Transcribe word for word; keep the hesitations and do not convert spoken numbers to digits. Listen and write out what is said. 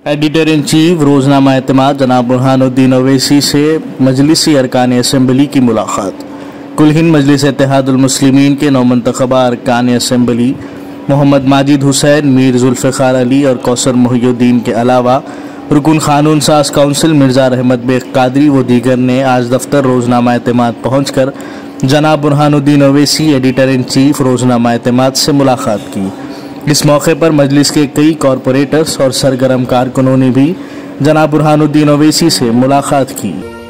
Editor in chief रोजनामा एतमाद जनाब बुरहानुद्दीन ओवैसी से मजलिसी अरकान असम्बली की मुलाकात। कुल हिंद मजलिस इत्तेहादुल मुस्लिमीन के नौ मुंतखबा अरकान असम्बली मोहम्मद माजिद हुसैन, मीर जुल्फ़िकार अली और कौसर मुहियुद्दीन के अलावा रुकन कानून साज काउंसिल मिर्ज़ा रहमत बेग कादरी व दीगर ने आज दफ्तर रोजनामा एतमाद पहुँच कर जनाब Burhanuddin Owaisi editor in chief रोजनामा एतमाद से मुलाकात की। इस मौके पर मजलिस के कई कॉरपोरेटर्स और सरगर्म कारकुनों ने भी जनाब बुरहानुद्दीन ओवैसी से मुलाकात की।